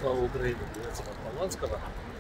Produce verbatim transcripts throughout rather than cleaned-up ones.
Слава Украине, привет от Полонского.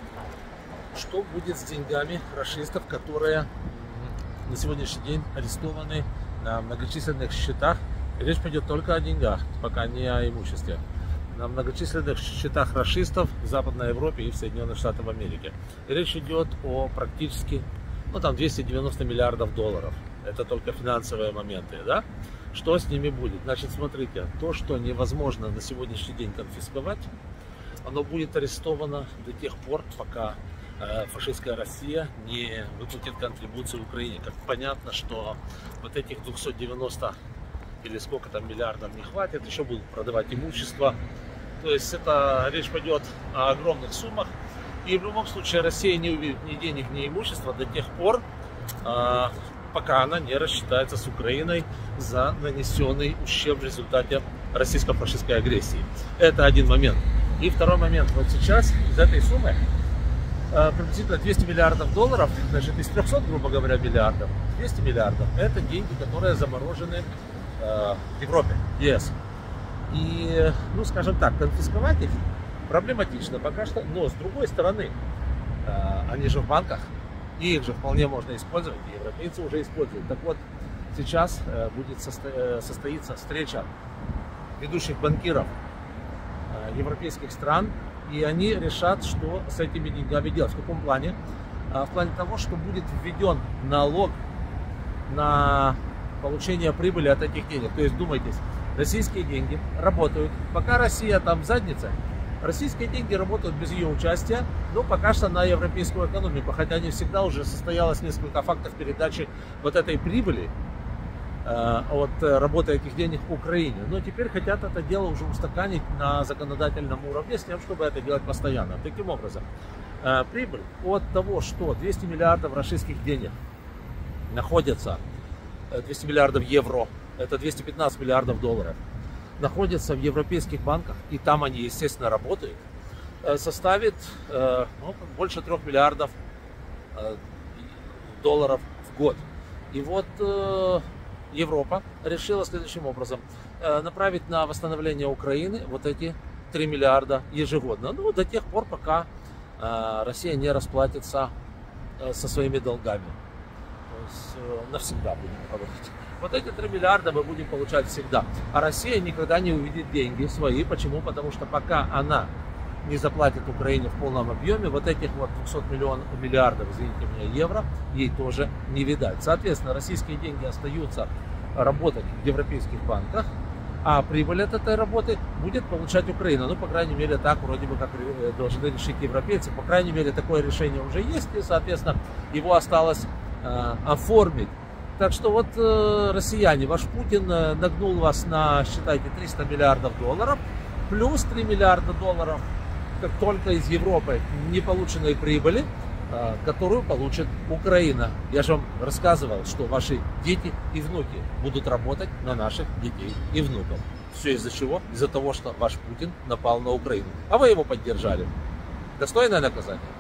Что будет с деньгами рашистов, которые на сегодняшний день арестованы на многочисленных счетах? Речь пойдет только о деньгах, пока не о имуществе. На многочисленных счетах рашистов в Западной Европе и в Соединенных Штатах Америки. И речь идет о практически, ну там двести девяносто миллиардов долларов. Это только финансовые моменты, да? Что с ними будет? Значит, смотрите, то, что невозможно на сегодняшний день конфисковать, оно будет арестовано до тех пор, пока э, фашистская Россия не выплатит контрибуцию Украине. Как понятно, что вот этих двухсот девяноста или сколько там миллиардов не хватит, еще будут продавать имущество. То есть это речь пойдет о огромных суммах. И в любом случае Россия не увидит ни денег, ни имущества до тех пор, э, пока она не рассчитается с Украиной за нанесенный ущерб в результате российско-фашистской агрессии. Это один момент. И второй момент. Вот сейчас из этой суммы э, приблизительно двести миллиардов долларов, значит из трёхсот, грубо говоря, миллиардов, двести миллиардов это деньги, которые заморожены э, в Европе, ЕС. И, ну скажем так, конфисковать их проблематично пока что, но с другой стороны, э, они же в банках, и их же вполне можно использовать, и европейцы уже используют. Так вот, сейчас э, будет состо... состоится встреча ведущих банкиров европейских стран, и они решат, что с этими деньгами делать. В каком плане? В плане того, что будет введен налог на получение прибыли от этих денег. То есть, думайтесь, российские деньги работают, пока Россия там в заднице, российские деньги работают без ее участия, но пока что на европейскую экономику, хотя не всегда уже состоялось несколько фактов передачи вот этой прибыли от работы этих денег в Украине. Но теперь хотят это дело уже устаканить на законодательном уровне, с тем, чтобы это делать постоянно. Таким образом, прибыль от того, что двести миллиардов российских денег находятся, двести миллиардов евро, это двести пятнадцать миллиардов долларов, находятся в европейских банках, и там они, естественно, работают, составит ну, больше трех миллиардов долларов в год. И вот Европа решила следующим образом: направить на восстановление Украины вот эти три миллиарда ежегодно. Ну, до тех пор, пока Россия не расплатится со своими долгами. То есть навсегда будем говорить. Вот эти три миллиарда мы будем получать всегда. А Россия никогда не увидит деньги свои. Почему? Потому что пока она не заплатит Украине в полном объеме, вот этих вот двухсот миллионов, миллиардов, извините меня, евро, ей тоже не видать. Соответственно, российские деньги остаются работать в европейских банках, а прибыль от этой работы будет получать Украина. Ну, по крайней мере, так вроде бы как должны решить европейцы. По крайней мере, такое решение уже есть, и, соответственно, его осталось э, оформить. Так что вот, э, россияне, ваш Путин нагнул вас на, считайте, триста миллиардов долларов, плюс три миллиарда долларов как только из Европы неполученной прибыли, которую получит Украина. Я же вам рассказывал, что ваши дети и внуки будут работать на наших детей и внуков. Все из-за чего? Из-за того, что ваш Путин напал на Украину. А вы его поддержали. Достойное наказание.